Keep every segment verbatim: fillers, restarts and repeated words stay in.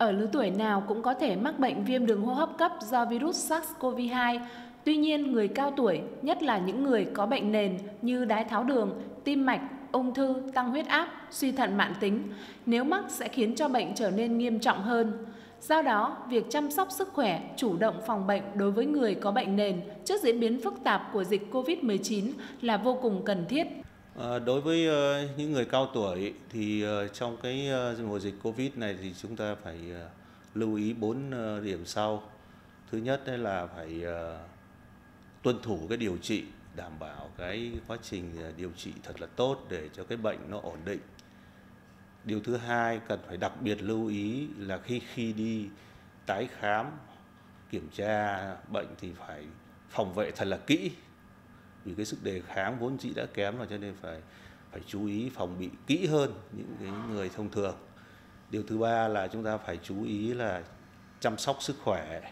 Ở lứa tuổi nào cũng có thể mắc bệnh viêm đường hô hấp cấp do virus SARS-xê o vê hai. Tuy nhiên, người cao tuổi, nhất là những người có bệnh nền như đái tháo đường, tim mạch, ung thư, tăng huyết áp, suy thận mãn tính, nếu mắc sẽ khiến cho bệnh trở nên nghiêm trọng hơn. Do đó, việc chăm sóc sức khỏe, chủ động phòng bệnh đối với người có bệnh nền trước diễn biến phức tạp của dịch Covid mười chín là vô cùng cần thiết. À, đối với uh, những người cao tuổi thì uh, trong cái uh, mùa dịch Covid này thì chúng ta phải uh, lưu ý bốn uh, điểm sau. Thứ nhất là phải uh, tuân thủ cái điều trị, đảm bảo cái quá trình uh, điều trị thật là tốt để cho cái bệnh nó ổn định. Điều thứ hai cần phải đặc biệt lưu ý là khi khi đi tái khám, kiểm tra bệnh thì phải phòng vệ thật là kỹ. Vì cái sức đề kháng vốn dĩ đã kém rồi cho nên phải phải chú ý phòng bị kỹ hơn những cái người thông thường. Điều thứ ba là chúng ta phải chú ý là chăm sóc sức khỏe,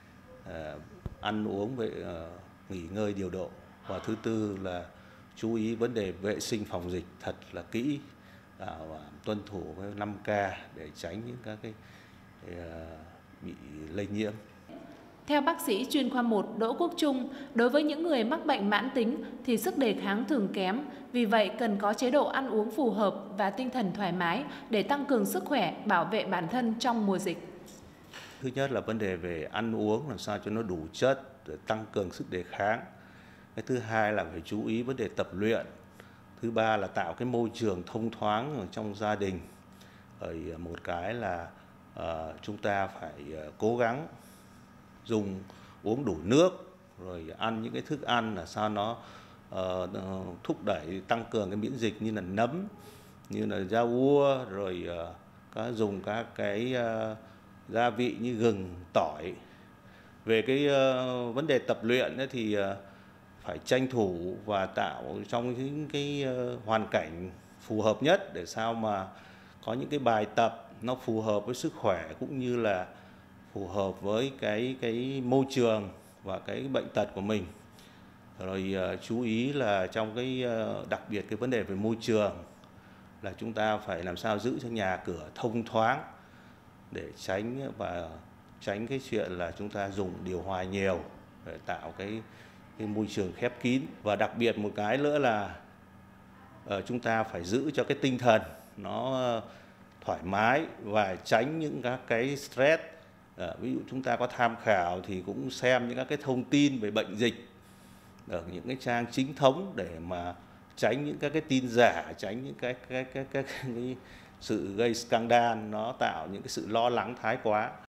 uh, ăn uống về uh, nghỉ ngơi điều độ. Và thứ tư là chú ý vấn đề vệ sinh phòng dịch thật là kỹ, uh, và tuân thủ năm K để tránh những các cái uh, bị lây nhiễm. Theo bác sĩ chuyên khoa một Đỗ Quốc Trung, đối với những người mắc bệnh mãn tính thì sức đề kháng thường kém, vì vậy cần có chế độ ăn uống phù hợp và tinh thần thoải mái để tăng cường sức khỏe, bảo vệ bản thân trong mùa dịch. Thứ nhất là vấn đề về ăn uống làm sao cho nó đủ chất để tăng cường sức đề kháng. Cái thứ hai là phải chú ý vấn đề tập luyện. Thứ ba là tạo cái môi trường thông thoáng ở trong gia đình. Rồi một cái là uh, chúng ta phải uh, cố gắng dùng uống đủ nước, rồi ăn những cái thức ăn là sao nó uh, thúc đẩy tăng cường cái miễn dịch như là nấm, như là rau ua, rồi uh, các dùng các cái uh, gia vị như gừng, tỏi. Về cái uh, vấn đề tập luyện ấy thì uh, phải tranh thủ và tạo trong những cái uh, hoàn cảnh phù hợp nhất để sao mà có những cái bài tập nó phù hợp với sức khỏe cũng như là phù hợp với cái cái môi trường và cái bệnh tật của mình. Rồi uh, chú ý là trong cái uh, đặc biệt cái vấn đề về môi trường là chúng ta phải làm sao giữ cho nhà cửa thông thoáng để tránh và tránh cái chuyện là chúng ta dùng điều hòa nhiều để tạo cái cái môi trường khép kín. Và đặc biệt một cái nữa là uh, chúng ta phải giữ cho cái tinh thần nó uh, thoải mái và tránh những các cái stress. À, ví dụ chúng ta có tham khảo thì cũng xem những các cái thông tin về bệnh dịch ở những cái trang chính thống để mà tránh những các cái tin giả, tránh những cái cái cái cái, cái, cái sự gây scandal nó tạo những cái sự lo lắng thái quá.